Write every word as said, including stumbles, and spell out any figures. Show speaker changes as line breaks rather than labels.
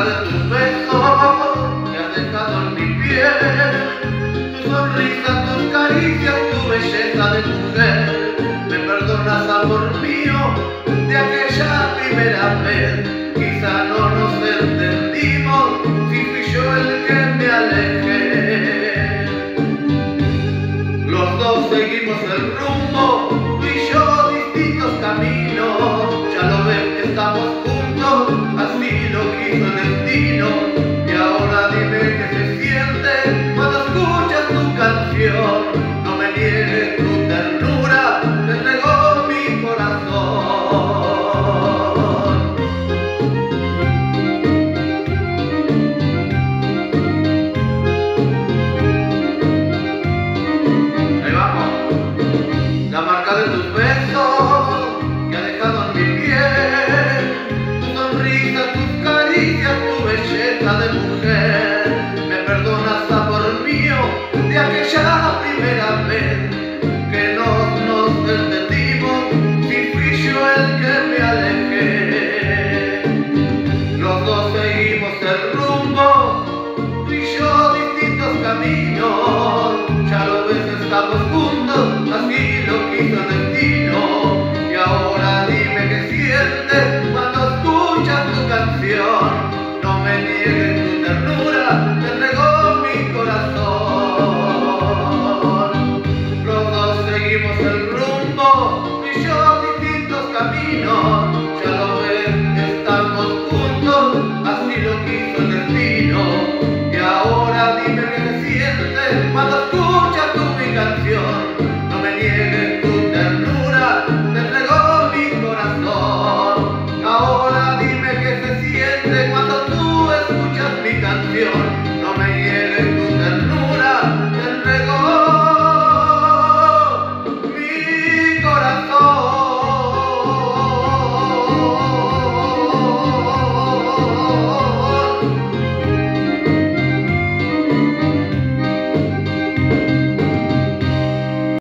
marca de tus besos que has dejado en mi piel, tu sonrisa, tus caricias, tu belleza de mujer. Me perdonas, amor mío, de aquella primera vez. Quizá no nos entendimos, si fui yo el que me alejé. Los dos seguimos el rumbo, tú y yo distintos caminos. Ya lo ves que estamos juntos, así lo quiso el destino. Y ahora dime qué se siente cuando escuchas tu canción. No me niegues tu ternura, te entregó mi corazón. Ahí vamos. La marca de tus besos que ha dejado en mi piel, tu sonrisa, tus caricias, tu belleza de mujer. Me perdonas, amor mío, de aquella primera vez que no nos entendimos, si fui yo el que me alejé. Los dos seguimos el rumbo, tú y yo distintos caminos. Ya lo ves, estamos juntos, así lo quiso el destino. Y ahora